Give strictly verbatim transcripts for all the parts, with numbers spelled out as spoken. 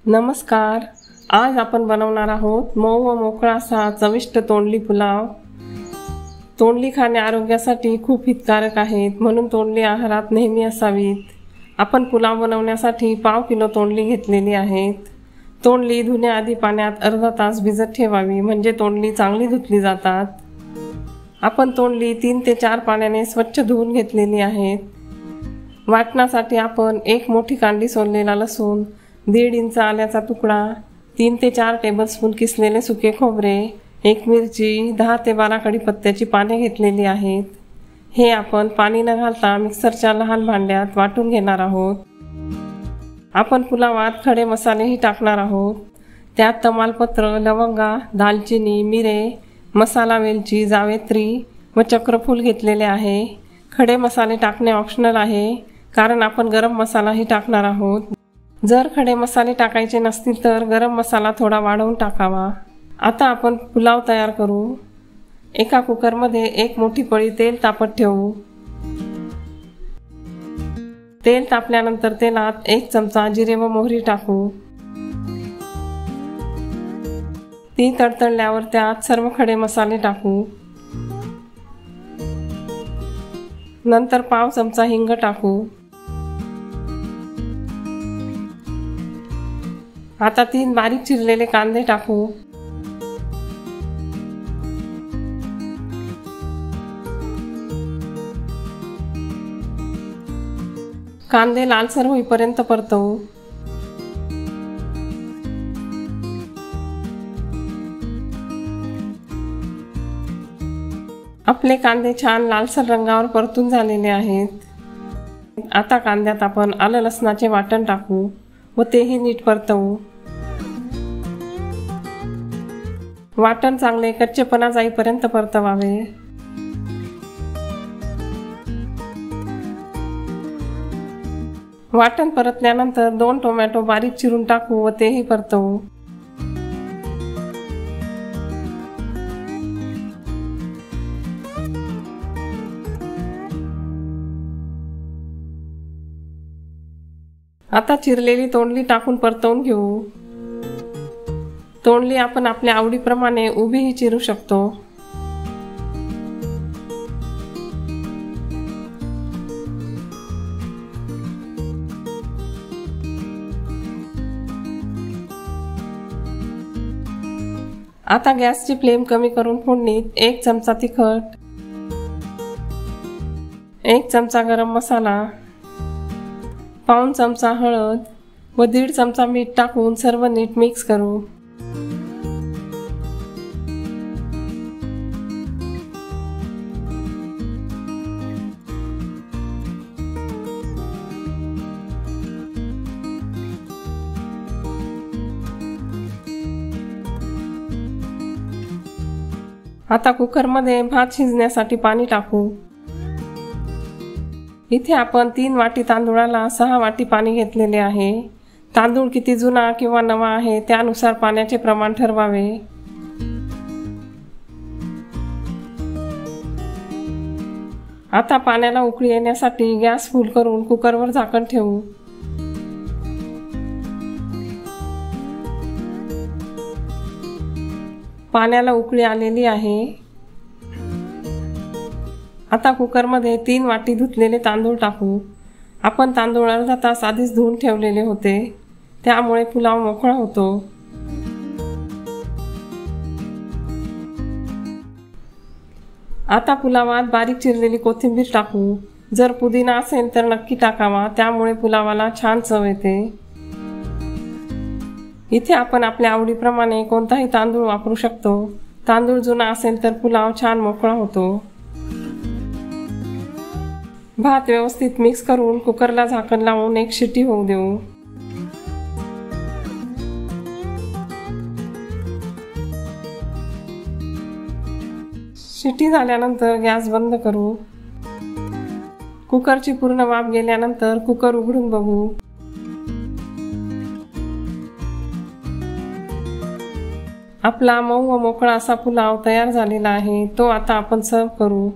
नमस्कार. आज आपण बनवणार आहोत मऊ व मोकळा असा चविष्ट तोंडली पुलाव. तोंडली खाणे आरोग्यासाठी खूप हितकारक आहेत, म्हणून तोंडली आहारात नेहमी असावीत. आपण पुलाव बनवण्यासाठी पाव किलो तोंडली घेतलेली आहेत. तोंडली धुण्याआधी पाण्यात अर्धा तास भिजत ठेवावी, म्हणजे तोंडली चांगली धुतली जातात. आपण तोंडली तीन ते चार पाण्याने स्वच्छ धुवून घेतलेली आहेत. वाटणासाठी आपण एक मोठी कांडी सोललेला लसूण, दीड इंच आल्याचा तुकडा, तीन ते चार टेबलस्पून किसलेले सुके खोबरे, एक मिरची, दहा ते बारा कढीपत्त्याची पाने घेतलेली आहेत. हे आपण पाणी न घालता मिक्सरच्या लहान भांड्यात वाटून घेणार आहोत. आपण पुलावात खडे मसालेही टाकणार आहोत. त्यात तमालपत्र, लवंगा, दालचिनी, मिरे, मसाला वेलची, जावेत्री व चक्रफूल घेतलेले आहे. खडे मसाले टाकणे ऑप्शनल आहे, कारण आपण गरम मसालाही टाकणार आहोत. जर खडे मसाले टाकायचे नसतील तर गरम मसाला थोडा वाढवून टाकावा. आता आपण पुलाव तयार करू. एका कुकरमध्ये एक मोठी पळी तेल तापत ठेवू. तेल तापल्यानंतर तेलात एक चमचा जिरे व मोहरी टाकू. ती तडतडल्यावर त्यात सर्व खडे मसाले टाकू. नंतर पाव चमचा हिंग टाकू. आता तीन बारीक चिरलेले कांदे टाकू. कांदे लालसर होईपर्यंत परतवू. आपले कांदे छान लालसर रंगावर परतून झालेले आहेत. आता कांद्यात आपण आलं लसणाचे वाटण टाकू व तेही नीट परतवू. वाटण चांगले कच्चेपणा जाईपर्यंत परतवावे. वाटण परतल्यानंतर दोन टोमॅटो बारीक चिरून टाकू व तेही परतवू. आता चिरलेली तोंडली टाकून परतवून घेऊ. तोंडली आपण आपल्या आवडीप्रमाणे उभीही चिरू शकतो. आता गॅसची फ्लेम कमी करून फोडणीत एक चमचा तिखट, एक चमचा गरम मसाला, पाऊण चमचा हळद व दीड चमचा मीठ टाकून सर्व नीट मिक्स करू. आता कुकरमध्ये भात शिजण्यासाठी पाणी टाकू. इथे आपण तीन वाटी तांदूळाला सहा वाटी पाणी घेतलेले आहे. तांदूळ किती जुना किंवा नवा आहे त्यानुसार पाण्याचे प्रमाण ठरवावे. आता पाण्याला उकळी येण्यासाठी गॅस फुल करून कुकरवर झाकण ठेवू. पाण्याला उकळी आलेली आहे. आता कुकरमध्ये तीन वाटी धुतलेले तांदूळ टाकू. आपण तांदूळ अर्धा तास आधीच धुवून ठेवलेले होते, त्यामुळे पुलाव मोकळा होतो. आता पुलावात बारीक चिरलेली कोथिंबीर टाकू. जर पुदिना असेल तर नक्की टाकावा, त्यामुळे पुलावाला छान चव येते. इथे आपण आपल्या आवडीप्रमाणे कोणताही तांदूळ वापरू शकतो. तांदूळ जुना असेल तर पुलाव छान मोकळा होतो. भात व्यवस्थित मिक्स करून कुकरला झाकण लावून एक शिटी होऊ देऊ. शिटी झाल्यानंतर गॅस बंद करू. कुकरची पूर्ण वाफ गेल्यानंतर कुकर उघडून बघू. आपला मऊ व मोकळा असा पुलाव तयार झालेला आहे. तो आता आपण सर्व करू.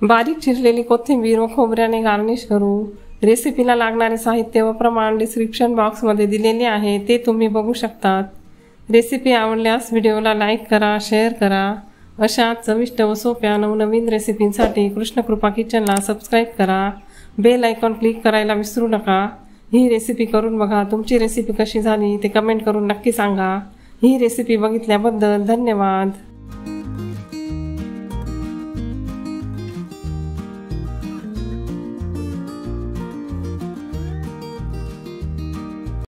बारीक चिरलेली कोथिंबीर व खोबऱ्याने गार्निश करू। रेसिपीला लागणारे साहित्य व प्रमाण डिस्क्रिप्शन बॉक्समध्ये दिलेले आहे, ते तुम्ही बघू शकतात। रेसिपी आवडल्यास व्हिडिओला लाईक करा, शेअर करा। अशा चविष्ट व सोप्या नवनवीन रेसिपींसाठी कृष्णकृपा किचनला सबस्क्राईब करा। बेल आयकॉन क्लिक करायला विसरू नका। ही रेसिपी करून बघा, तुमची रेसिपी कशी झाली ते कमेंट करून नक्की सांगा। ही रेसिपी बघितल्याबद्दल धन्यवाद।